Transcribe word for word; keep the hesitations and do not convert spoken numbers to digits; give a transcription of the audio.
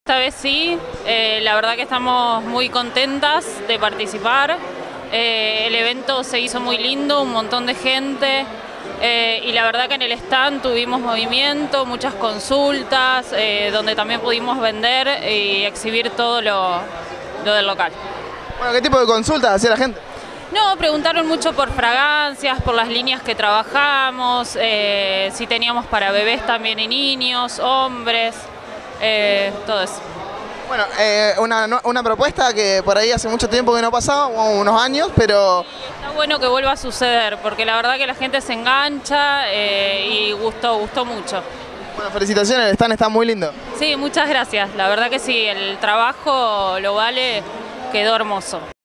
esta vez sí, eh, la verdad que estamos muy contentas de participar. Eh, el evento se hizo muy lindo, un montón de gente eh, y la verdad que en el stand tuvimos movimiento, muchas consultas, eh, donde también pudimos vender y exhibir todo lo, lo del local. Bueno, ¿qué tipo de consultas hacía la gente? No, preguntaron mucho por fragancias, por las líneas que trabajamos, eh, si teníamos para bebés también y niños, hombres, eh, todo eso. Bueno, eh, una, una propuesta que por ahí hace mucho tiempo que no pasaba, unos años, pero... Está bueno que vuelva a suceder, porque la verdad que la gente se engancha eh, y gustó, gustó mucho. Bueno, felicitaciones, el stand está muy lindo. Sí, muchas gracias, la verdad que sí, el trabajo lo vale, quedó hermoso.